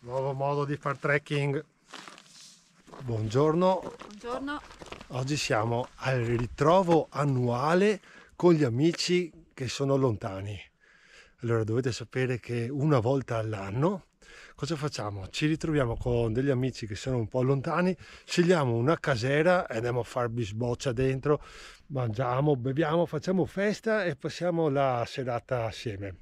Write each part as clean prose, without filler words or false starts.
Nuovo modo di far trekking. Buongiorno. Buongiorno. Oggi siamo al ritrovo annuale con gli amici che sono lontani. Allora dovete sapere che una volta all'anno cosa facciamo? Ci ritroviamo con degli amici che sono un po' lontani, scegliamo una casera e andiamo a far bisboccia dentro, mangiamo, beviamo, facciamo festa e passiamo la serata assieme.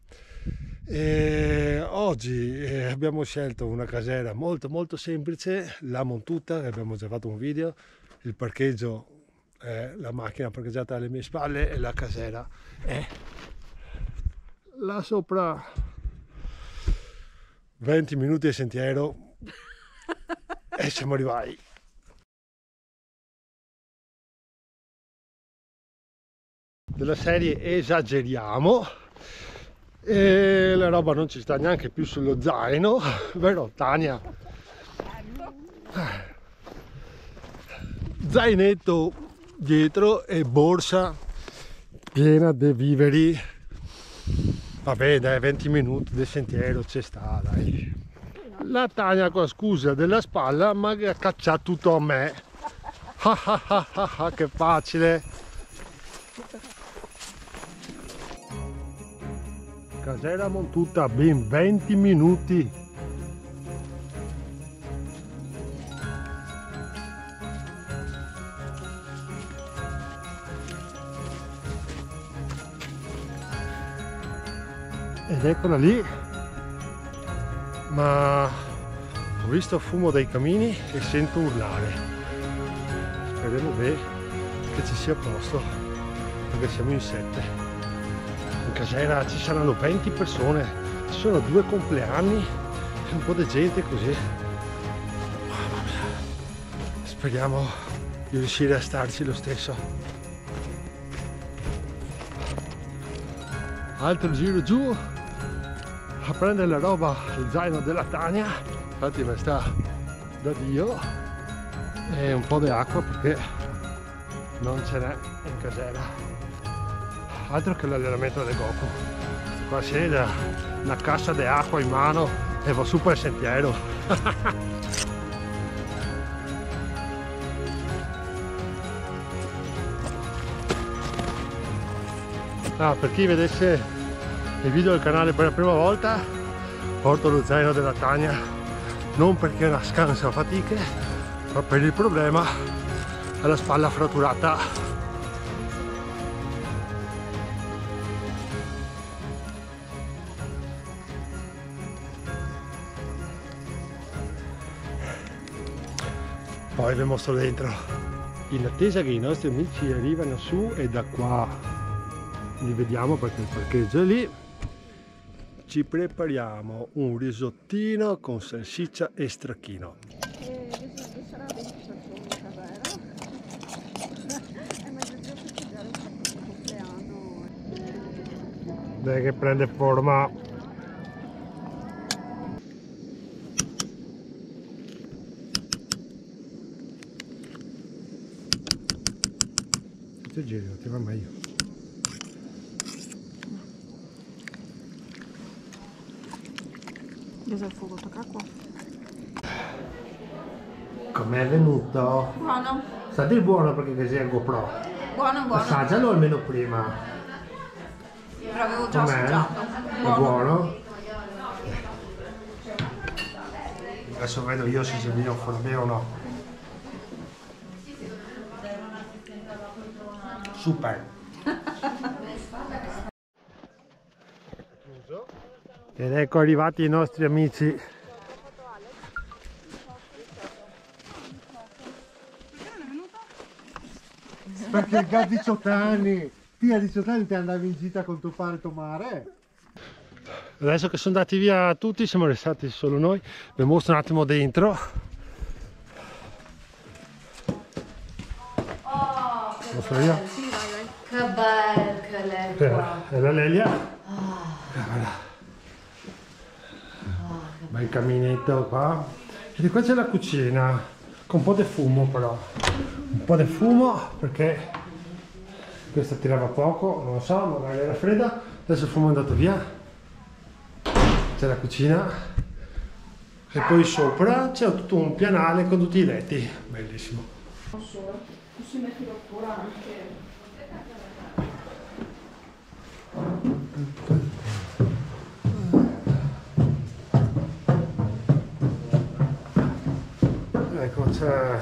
E oggi abbiamo scelto una casera molto semplice, la Montuta, abbiamo già fatto un video, il parcheggio è la macchina parcheggiata alle mie spalle e la casera è là sopra. 20 minuti di sentiero e siamo arrivati. Della serie esageriamo e la roba non ci sta neanche più sullo zaino, vero Tania? Zainetto dietro e borsa piena di viveri. Vabbè dai, 20 minuti di sentiero ci sta, dai. La Tania con scusa della spalla ma ha cacciato tutto a me. Che facile. Casera Montuta, ben 20 minuti. Ed eccola lì, ma ho visto fumo dai camini e sento urlare. Speriamo bene che ci sia posto, perché siamo in 7. In casera ci saranno 20 persone, ci sono 2 compleanni e un po' di gente così. Speriamo di riuscire a starci lo stesso. Altro giro giù a prendere la roba, il zaino della Tania, infatti mi sta da Dio, e un po' di acqua perché non ce n'è in casera. Altro che l'allenamento del Goku. Qua c'è una cassa di acqua in mano e va su per il sentiero. Per chi vedesse il video del canale per la prima volta, porto lo zaino della Tania non perché è una scansa fatiche, ma per il problema alla spalla fratturata. Poi vi mostro dentro, in attesa che i nostri amici arrivano su, e da qua li vediamo perché il parcheggio è lì. Ci prepariamo un risottino con salsiccia e stracchino. Dai che prende forma. Se giri ti va meglio. Cos'è il fuoco? Tocca qua. Com'è venuto? Buono. Sa di buono perché così è GoPro. Buono. Assaggialo almeno prima. Però avevo già Com'è? assaggiato. È buono? Adesso vedo io se il mio fa bene o no. Super. Ed ecco arrivati i nostri amici. Perché non è venuto? Perché a 18 anni, ti a 18 anni ti andavi in gita con tuo padre e tuo mare. Adesso che sono andati via tutti, siamo restati solo noi. Vi mostro un attimo dentro. Mostro io. Sì, vai. Che bello che lei qua. È la Lelia. Voilà. Bel caminetto qua. E di qua c'è la cucina, con un po' di fumo però. Un po' di fumo perché questa tirava poco, non lo so, magari era fredda. Adesso il fumo è andato via. C'è la cucina. E poi sopra c'è tutto un pianale con tutti i letti, bellissimo. Non solo, tu si metti l'ottura anche. Ecco, c'è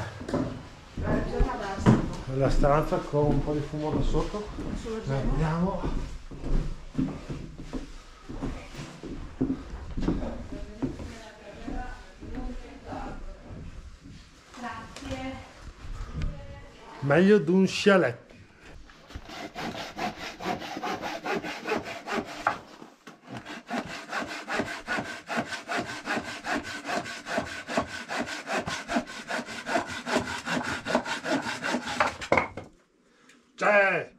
la stanza con un po' di fumo da sotto. Vediamo. Grazie. Meglio di un chalet. C'è!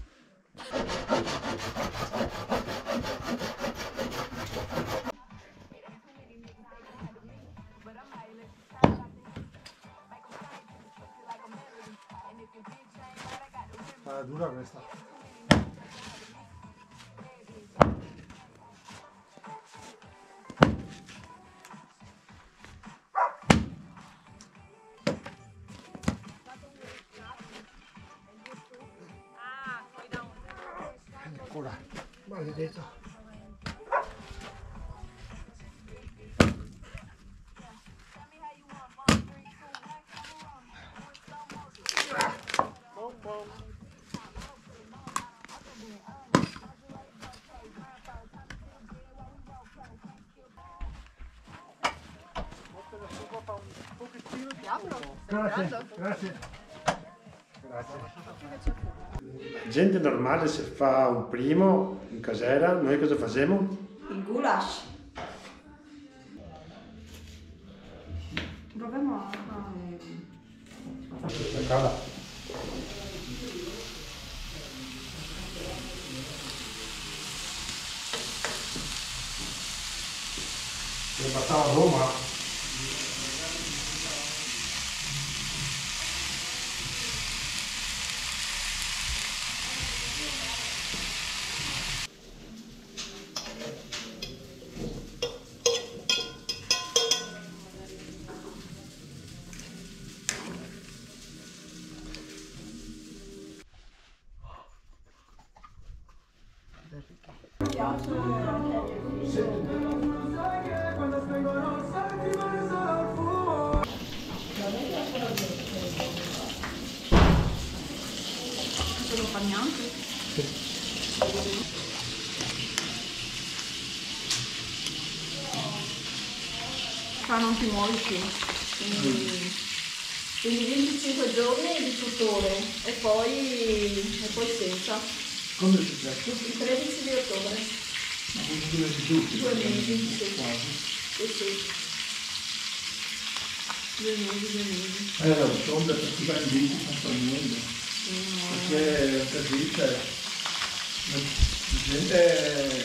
È dura questa. Ancora, maledetto. Grazie, grazie. Gente normale se fa un primo in casera, noi cosa facciamo? Il goulash. Proviamo a... Cala. Devo passare a Roma. Non lo fa neanche. Non ti muovi più. Quindi 25 giorni di tutore e poi senza. Come è successo? Il 13 di ottobre. Ma come di tutti? 2 mesi, sì. Quasi. Sì. 2 mesi. La sonda per chi va in bici sta niente. Perché per lì c'è gente.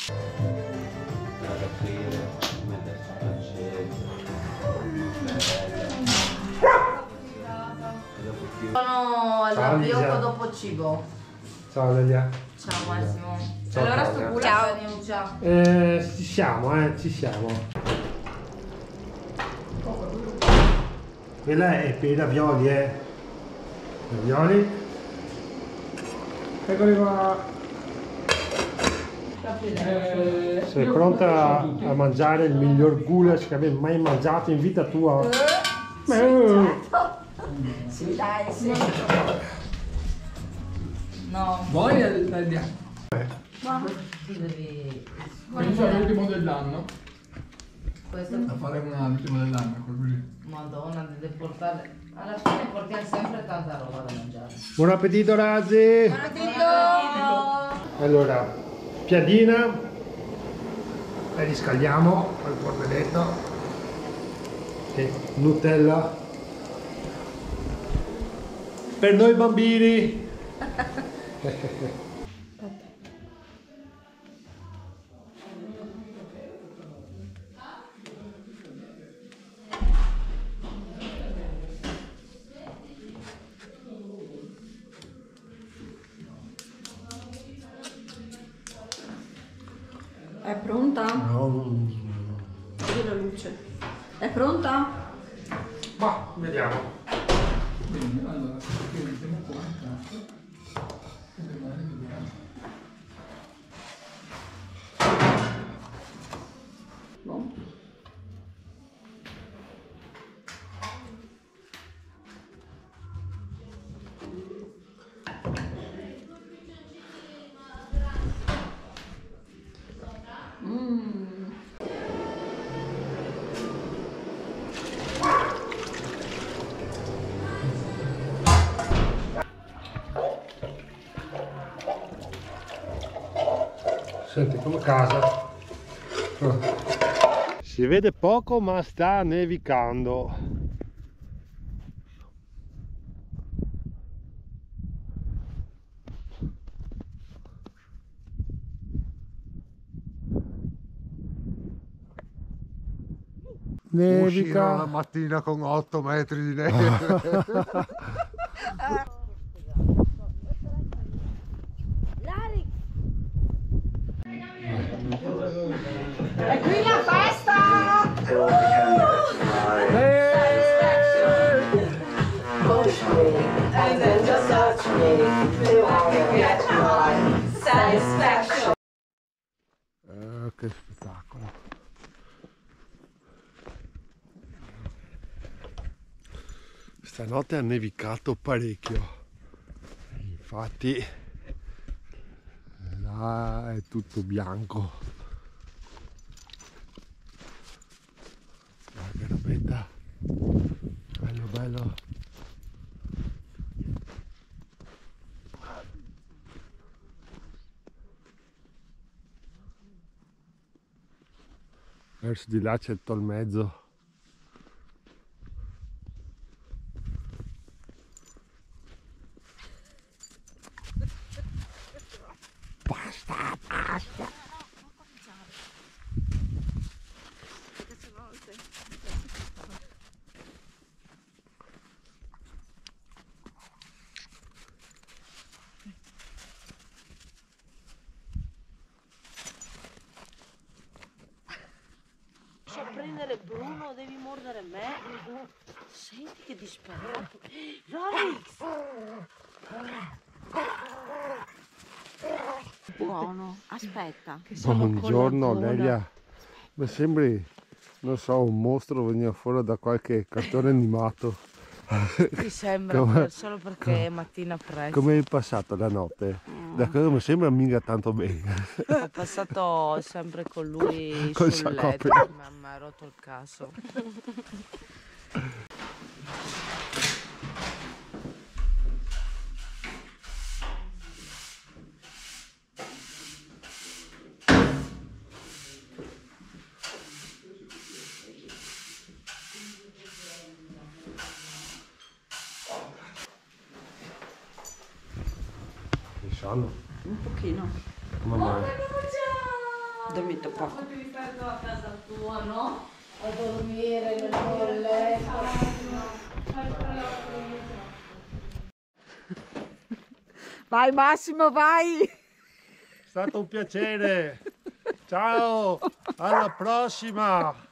Sono al Ciao, Lisa. biocco dopo cibo. Ciao Lelia. Ciao Massimo. Ciao, allora Claudia. sto culo ciao. Ci siamo, ci siamo. Quella è per i ravioli, Ravioli. Eccoli qua. Sei pronta a mangiare il miglior goulash che avevi mai mangiato in vita tua? Sì, dai, sì. No. Vuoi andiamo? Tu devi... Penso all'ultimo dell'anno. Questo... A fare l'ultimo dell'anno, così. Madonna, devi portare... Alla fine portiamo sempre tanta roba da mangiare. Buon appetito ragazzi! Buon appetito! Allora, piadina e riscaldiamo col fornelletto e Nutella per noi bambini. È pronta? No. Vedi la luce. È pronta? Ma vediamo. Bene, allora, mettiamo qua intanto. E domani vediamo. Boh. Senti, come casa. Si vede poco ma sta nevicando. Uscirono la mattina con 8 metri di neve. È qui la festa! Che spettacolo. Stanotte ha nevicato parecchio. Infatti Là è tutto bianco. guarda che robetta. Bello bello. Verso di là c'è il tolmezzo. A prendere Bruno, devi mordere me. Senti che disperato. Rolix! Buono, aspetta. Buongiorno Lelia. Mi sembri, non so, un mostro veniva fuori da qualche cartone animato. Ti sembra Come- solo perché è mattina presto. Come hai passato la notte? Da cosa mi sembra mica tanto bene. Ho passato sempre con lui Col sul sacco letto, aperto. mi ha rotto il caso. Che sonno. Un pochino. Come mai? Ho dormito poco. Devi stare a casa tua, no? A dormire nel tuo letto. Vai Massimo, vai! È stato un piacere. Ciao, alla prossima.